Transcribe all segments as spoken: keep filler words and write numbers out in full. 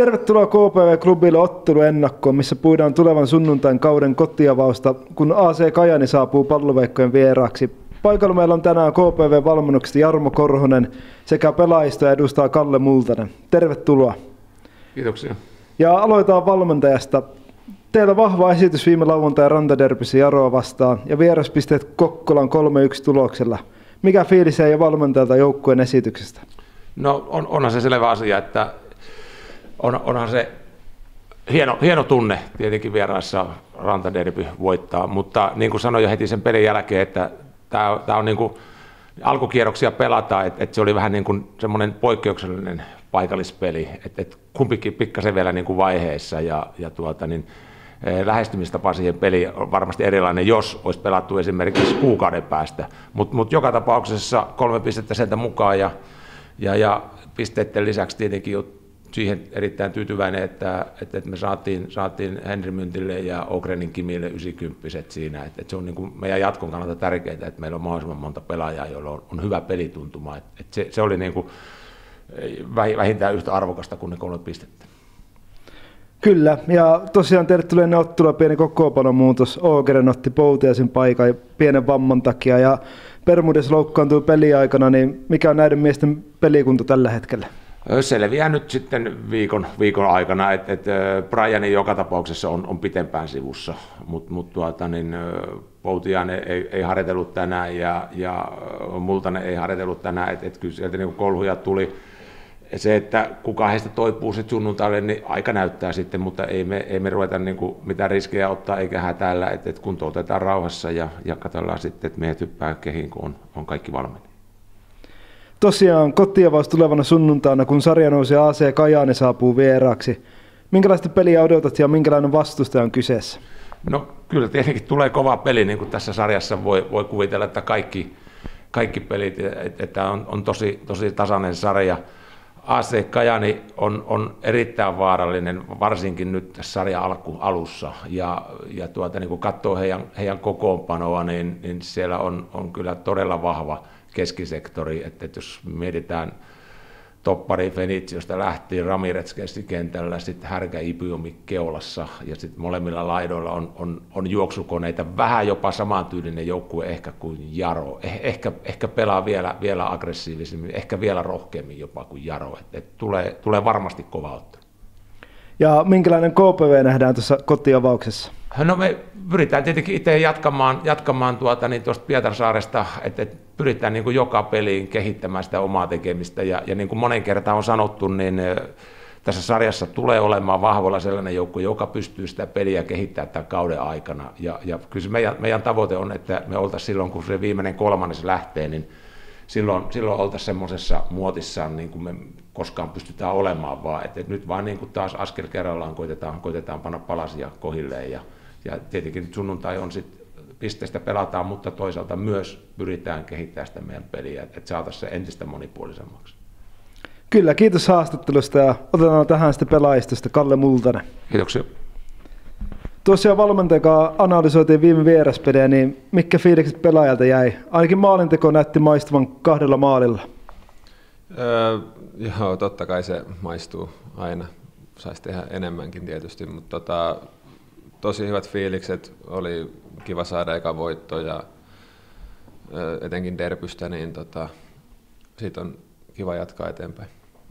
Tervetuloa K P V-klubille otteluennakkoon, missä puidaan tulevan sunnuntain kauden kotiavausta, kun A C Kajaani saapuu palloveikkojen vieraaksi. Paikalla meillä on tänään K P V-valmennuksesta Jarmo Korhonen sekä pelaajista edustaa Kalle Multanen. Tervetuloa. Kiitoksia. Ja aloitetaan valmentajasta. Teillä vahva esitys viime lauantai Rantaderbyssä Jaroa vastaan ja vieraspisteet Kokkolan kolme yksi tuloksella. Mikä fiilis jäi valmentajalta joukkueen esityksestä? No on, onhan se selvä asia, että on, onhan se hieno, hieno tunne tietenkin vieraissa Rantaderby voittaa, mutta niin kuin sanoin jo heti sen pelin jälkeen, että tämä, tämä on niin kuin alkukierroksia pelata, että, että se oli vähän niin kuin semmoinen poikkeuksellinen paikallispeli, että, että kumpikin pikkasen vielä niin kuin vaiheessa ja, ja tuota, niin, lähestymistapa siihen peliin on varmasti erilainen, jos olisi pelattu esimerkiksi kuukauden päästä, mutta mut joka tapauksessa kolme pistettä sieltä mukaan ja, ja, ja pisteiden lisäksi tietenkin siihen erittäin tyytyväinen, että, että me saatiin, saatiin Henri Myntille ja Ogrenin Kimille yhdeksänkymmentä siinä, että, että se on niin kuin meidän jatkon kannalta tärkeää, että meillä on mahdollisimman monta pelaajaa, joilla on, on hyvä pelituntuma, että, että se, se oli niin kuin vähintään yhtä arvokasta kuin ne kolme pistettä. Kyllä, ja tosiaan tervetulleen ottelua pieni kokoonpanon muutos. Ogren otti Poutiaisen paikan pienen vamman takia ja Bermudes loukkaantui peliaikana, niin mikä on näiden miesten pelikunto tällä hetkellä? Selviää nyt sitten viikon, viikon aikana, että et Brianin joka tapauksessa on, on pitempään sivussa, mutta mut tuota, niin, Poutiainen ei, ei harjoitellut tänään ja, ja Multanen ei harjoitellut tänään, että et kyllä sieltä niin kolhuja tuli. Se, että kuka heistä toipuu sitten sunnuntaille, niin aika näyttää sitten, mutta ei me, ei me ruveta niin kuin mitään riskejä ottaa eikä hätäällä, että et kuntoutetaan rauhassa ja, ja katsotaan sitten, että miehet hyppää kehiin, kun on, on kaikki valmiina. Tosiaan kotiavaus tulevana sunnuntaina, kun sarja nousee A C Kajaani saapuu vieraaksi. Minkälaista peliä odotat ja minkälainen vastustaja on kyseessä? No kyllä tietenkin tulee kova peli, niin kuin tässä sarjassa voi, voi kuvitella, että kaikki, kaikki pelit, että on, on tosi, tosi tasainen sarja. A C Kajaani on, on erittäin vaarallinen, varsinkin nyt tässä sarjan alku, alussa, ja, ja tuota, niin kun katsoo heidän, heidän kokoonpanoa, niin, niin siellä on, on kyllä todella vahva keskisektori, että, että jos mietitään toppari Fenitsiosta lähtien Ramirez keskikentällä, sitten Härkä Ipiumi keulassa ja sitten molemmilla laidoilla on, on, on juoksukoneita, vähän jopa samantyylinen joukkue ehkä kuin Jaro, eh, ehkä, ehkä pelaa vielä, vielä aggressiivisemmin, ehkä vielä rohkeammin jopa kuin Jaro, että et tulee, tulee varmasti kova ottelu. Ja minkälainen K P V nähdään tuossa kotiavauksessa? No me pyritään tietenkin itse jatkamaan, jatkamaan tuota, niin tuosta Pietarsaaresta, että et pyritään niin kuin joka peliin kehittämään sitä omaa tekemistä ja, ja niin kuin monen kertaan on sanottu, niin tässä sarjassa tulee olemaan vahvoilla sellainen joukko, joka pystyy sitä peliä kehittämään tämän kauden aikana ja, ja kyllä se meidän, meidän tavoite on, että me oltaisiin silloin, kun se viimeinen kolmannes lähtee, niin silloin, silloin oltaisiin semmoisessa muotissaan, niin kuin me koskaan pystytään olemaan, vaan että nyt vaan niin kuin taas askel kerrallaan koitetaan, koitetaan panna palasia kohilleen ja Ja tietenkin sunnuntai on sitten pisteistä pelataan, mutta toisaalta myös pyritään kehittämään sitä meidän peliä, että saataisiin se entistä monipuolisemmaksi. Kyllä, kiitos haastattelusta ja otetaan tähän sitten pelaajistosta Kalle Multanen. Kiitoksia. Tosiaan valmentajakaan analysoitiin viime vieraspelejä, niin mitkä fiilikset pelaajalta jäi? Ainakin maalinteko näytti maistuvan kahdella maalilla. Öö, joo, totta kai se maistuu aina. Saisi tehdä enemmänkin tietysti, mutta tota, tosi hyvät fiilikset, oli kiva saada eka voitto ja etenkin derbystä, niin tota, siitä on kiva jatkaa eteenpäin.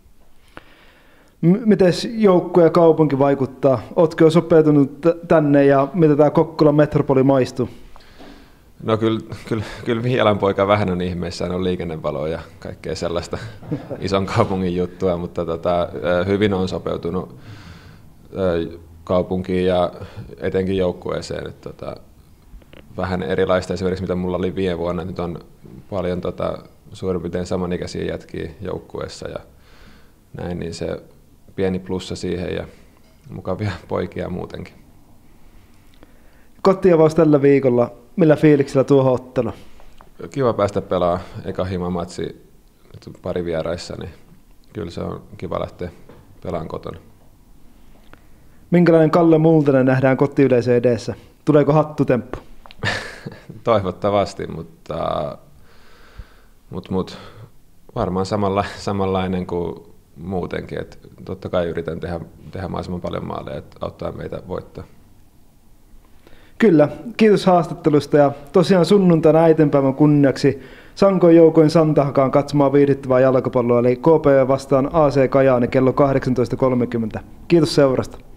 M- Miten joukkue ja kaupunki vaikuttaa? Oletko jo sopeutunut t- tänne ja mitä tämä Kokkolan metropoli maistuu? No kyllä, kyllä, kyllä Viialan poika vähän on ihmeissään, on liikennevaloa ja kaikkea sellaista ison kaupungin juttua, mutta tota, hyvin on sopeutunut kaupunkiin ja etenkin joukkueeseen. Että tota, vähän erilaista esimerkiksi mitä mulla oli viime vuonna, nyt on paljon tota, suurin piirtein samanikäisiä jätkiä joukkueessa ja näin, niin se pieni plussa siihen ja mukavia poikia muutenkin. Kotiavaus tällä viikolla, millä fiiliksellä tuohon ottelu? Kiva päästä pelaamaan eka himamatsi nyt pari vieraissa, niin kyllä se on kiva lähteä pelaamaan kotona. Minkälainen Kalle Multanen nähdään kotiyleisön edessä? Tuleeko hattutemppu? Toivottavasti, mutta, mutta, mutta varmaan samalla, samanlainen kuin muutenkin. Et totta kai yritän tehdä, tehdä mahdollisimman paljon maaleja, että auttaa meitä voittaa. Kyllä, kiitos haastattelusta ja tosiaan sunnuntaina äitienpäivän kunniaksi Sankoin joukoin Santahakaan katsomaan viihdyttävää jalkapalloa eli K P V vastaan A C Kajaani kello kahdeksantoista kolmekymmentä. Kiitos seurasta.